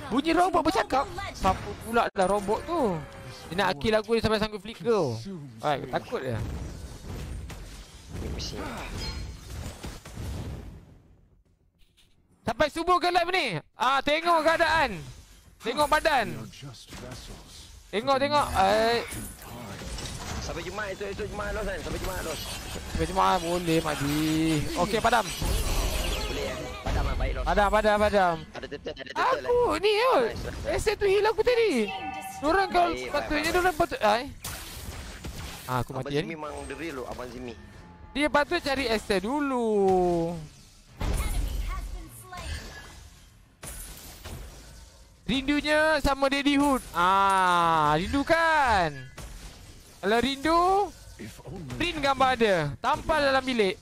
Bunyi robot bercakap. Siapa pula lah robot tu? Dia nak kill aku, dia sampai sanggup flicker. Aku takut dia. Sampai subuh ke live ni? Tengok keadaan. Tengok badan. Tengok. Sampai Jumaat esok Jumaat los kan? Sampai Jumaat los. Sampai Jumaat boleh Madi. Okey padam. Boleh ya? Padam lah baik los. Padam. Ada turtle Aku ni aset tu hilang aku tadi. Diorang kalau patutnya diorang patut aku Abang mati kan. Zimi memang the real lo, Abang Zimi. Dia patut cari aset dulu. Rindunya sama Daddyhood. Rindu kan? Kalau rindu, print gambar dia, tampal dalam bilik.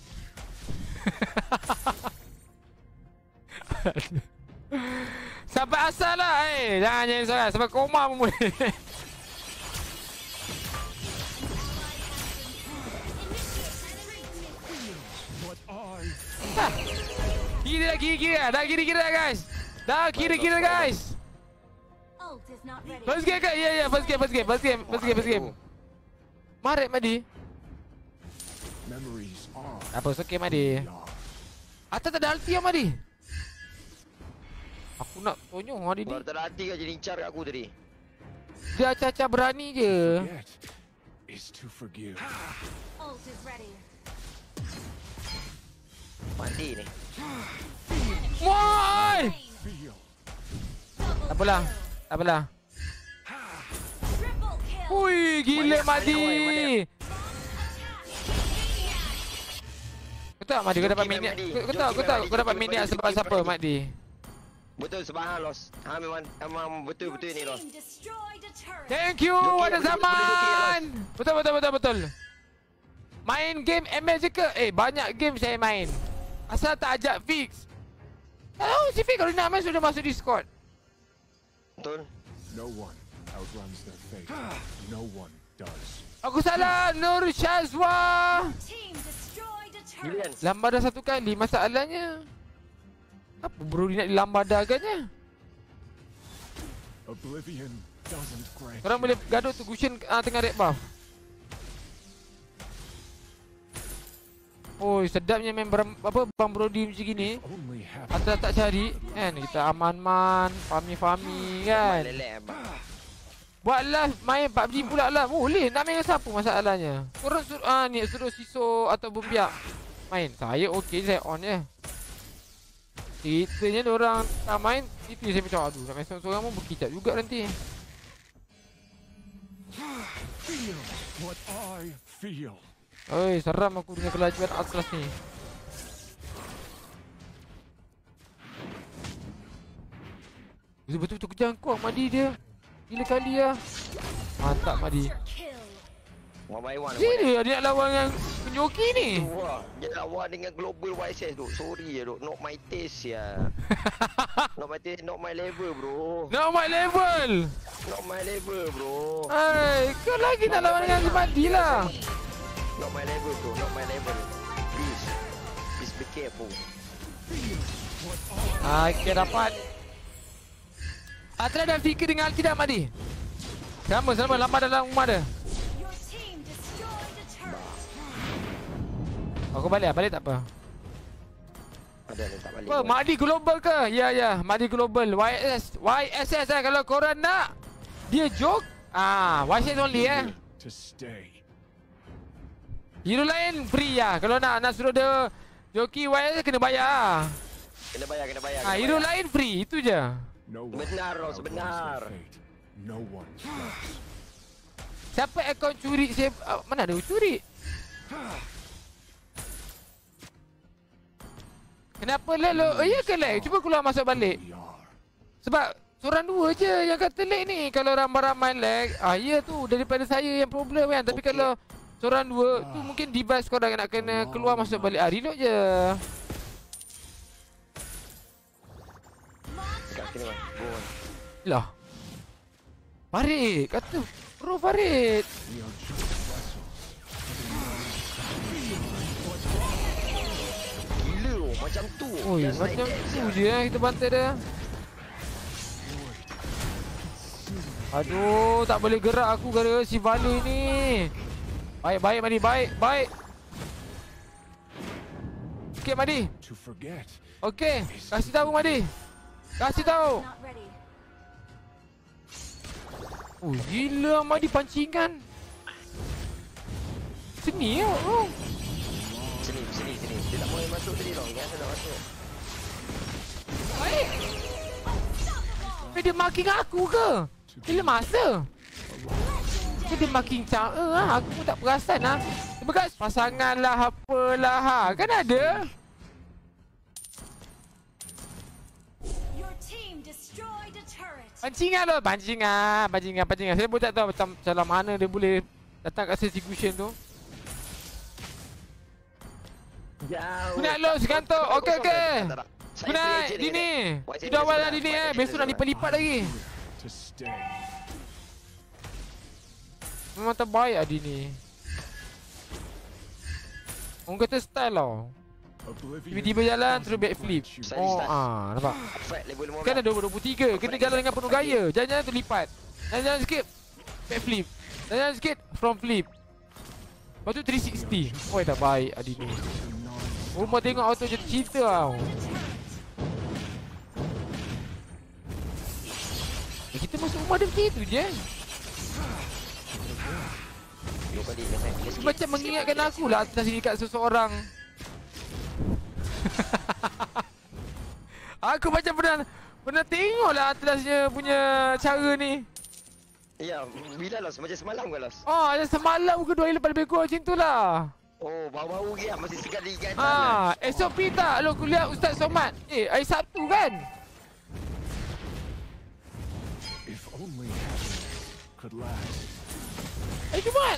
Sampai asal lah jangan jadi seorang. Sampai koma pun boleh. Kira dah kira guys. Dah kira guys. First game kan? Ya first game. Maret Madi. Apa okey Madi. Atas tak ada ulti Madi. Aku nak tonyong hari ni. Kalau tak ada hati kan jadi incar kat aku tadi. Dia acah-acah berani je. Mati ni. Woi! Tak apalah. Hui, gila Madi. Kau tahu Madi kau dapat minit. Kau tahu kau dapat minit sebab siapa Madi? Betul sebab los. Memang betul ni los. Thank you ada zaman. Betul. Main game ML je ke? Banyak game saya main. Asal tak ajak Fix. Tahu si Fix kalau nak main sudah masuk Discord. Betul. No one outruns their fate. No one does. Aku salah Nur Shazwa. Gilian. Lambadah satu kali masalahnya. Apa bro dia nak dilambadahkannya? Oblivion doesn't grant. Korang boleh gaduh tu Gushin tengah red buff. Oi, sedapnya main Bang Brody macam gini. Asal tak cari kan kita aman-man, fami kan. Buat live main PUBG pula lah. Boleh nak main dengan siapa masalahnya? Korang suruh Siso atau Bumbiak main. Saya okey, saya on je. Ceritanya diorang tak main, itu saya macam aduh nak main seorang-seorang pun berkicap juga nanti. Feel what I feel. Oi, seram aku dengan kelajuan Atlas ni. Betul-betul kejam kau Madi dia. Gila kali lah. Mantap Madi. One by one. Dia nak lawan dengan penyoki ni. Wah, dia lawan dengan global YSS tu. Sorry ya, not my taste ya. Not my taste, not my level bro. Not my level. Not my level bro. Hai, kau lagi nak lawan dengan Madi lah. Not my level bro, not my level. Please be careful. Okay, dapat. Atra dah fikir dengan Alti dah Madi. Sama lambat dalam rumah dia. Aku balik tak apa. Ada ni tak balik. Apa, Madi global ke? Ya, Madi global. YSS kalau korang nak. Dia joke. YSS only To stay. Hero lain free ya. Kalau nak suruh dia joki YSS kena bayar. Kena bayar. Hero lain free, itu je. Benar loh, sebenar. No one does. Siapa akaun curi saya mana ada curi? Kenapa lag lo? Ya ke lag? Cuba keluar masuk balik. Sebab seorang dua je yang kata lag ni. Kalau ramai-ramai lag, ya tu daripada saya yang problem kan. Tapi kalau seorang dua tu mungkin device korang nak kena keluar masuk balik. Reload je. Dekat sini bang. Lah. Farid kata bro Farid. Gila macam tu. Oi, macam tu je kita bantai dia. Aduh, tak boleh gerak aku gara si Valor ni. Baik Madi, baik. Okey Madi. To forget. Okey, kasih tahu Madi. Kasih tahu. Not ready. Oh, gila Madi pancingan. Sini ya. Oh. Sini. Dia tak boleh masuk tadi tau. Dia nak masuk. Baik. Dia marking aku ke? Bila masa? Dia marking cara lah. Aku pun tak perasan lah. Bekas pasangan lah, apalah ha. Kan ada. Your team destroyed a turret. Pancingan loh. Pancingan. Saya pun tak tahu macam mana dia boleh datang kat execution tu. Jauh. Aku nak loss kantor. Okey. Saya Aku nak play je Dini. White Sudah awal Sanders lah Dini White Besok nak Sanders lipat-lipat lagi. To stay. Memang terbaik lah Dini. Orang kata style tau. Oblivion Tiba-tiba jalan terus backflip. Saya Oh start. nampak. Fight level 15. Kan ada 23. Kena jalan dengan penuh gaya. Jalan-jalan tu lipat. Jalan-jalan sikit backflip. Jalan-jalan sikit front flip. Lepas tu 360. Oh dah baik Adini. Rumah tengok auto je cerita tau. Kita masuk rumah dia macam tu je. Dua kali dia naik. Dia sikit. Macam mengingatkan aku lah atas sini kat seseorang. Aku macam pernah tengok lah Atlasnya punya cara ni. Ya, bila lost? Macam semalam ke lost? Oh, ada semalam ke 2 hari lepas lebih kurang macam tu lah. Oh, bau-bau ke masih segar di gatal. SOP tak? Lo kuliah Ustaz Somad. Hari Sabtu kan? If only heaven could last. Hari Jumaat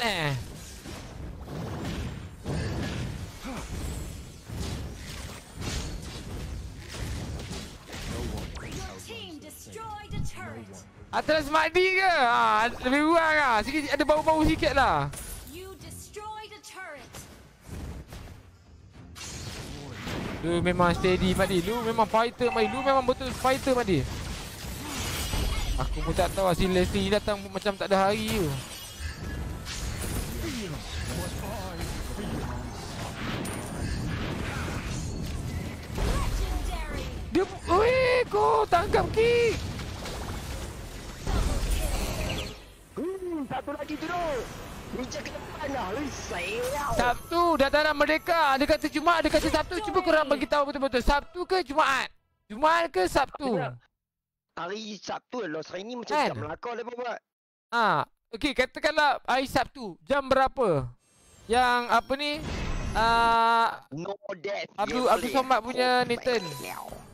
Your team destroyed a turret. Atlas Mahdi ke? Lebih kurang lah. Sikit ada bau-bau sikit lah. You destroyed a turret. Lu memang steady Mahdi. Lu memang fighter Mahdi. Lu memang betul fighter Mahdi. Aku pun tak tahu hasil Leslie ni datang macam tak ada hari tu. Legendary. Dia... Weh, kau tangkap kick. Satu lagi tu. Ninja ke depan dah. Sayang. Sabtu dataran merdeka. Dia kata Jumaat, dia kata Sabtu. Cuba korang bagi tahu betul-betul. Sabtu ke Jumaat? Jumaat ke Sabtu? Hari Sabtu lost. Hari ni macam Kan? tak melakau dia buat. Okey, katakanlah hari Sabtu. Jam berapa? Yang apa ni? No death. Abdul Somad punya Nathan.